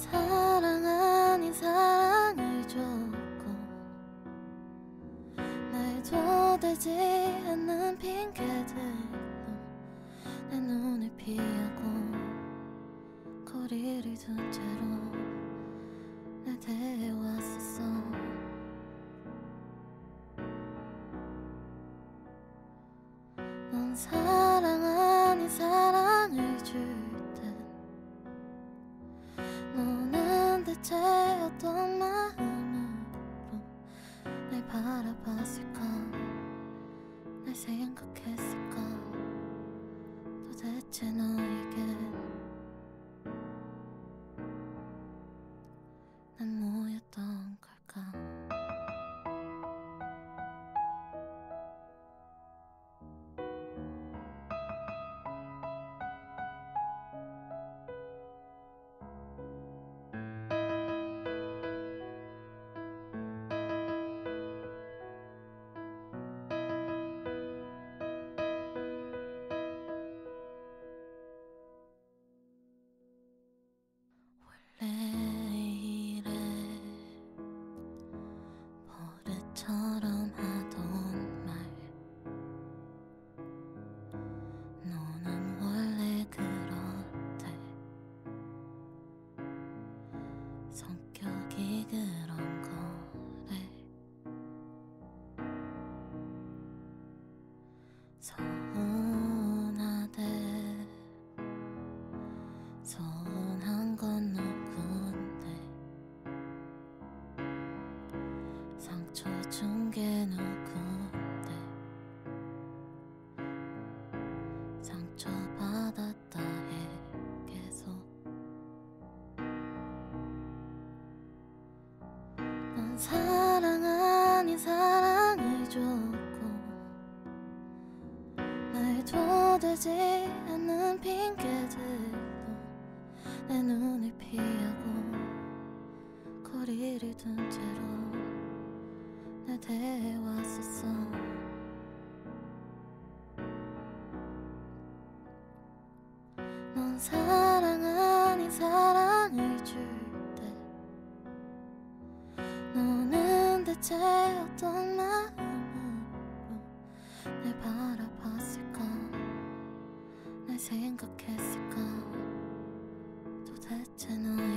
사랑 아닌 사랑을 줬고 말도 되지 않는 핑계들로 내 눈을 피하고 거리를 둔 채로 날 대해왔었어. 넌 사랑 아닌 사랑을 줄 땐 너는 대체 어떤 마음으로 날 바라봤을까? 날 생각했을까? 도대체 너에겐 난 뭐였던 걸까? 원래 이래 버릇처럼 하던 말 너는 원래 그렇대. 성격이 그런 거래. 서운하대. 서운한 건 누군데 상처 준 게 누군데 상처 받았다 해 계속. 넌 사랑 아닌 사랑을 줬고 말도 되지 않는 핑계들로 내 눈을 피하고 거리를 둔 채로 날 대해왔었어. 넌 사랑 아닌 사랑을 줄 때 너는 대체 어떤 마음으로 날 바라봤을까? 날 생각했을까? 도대체 너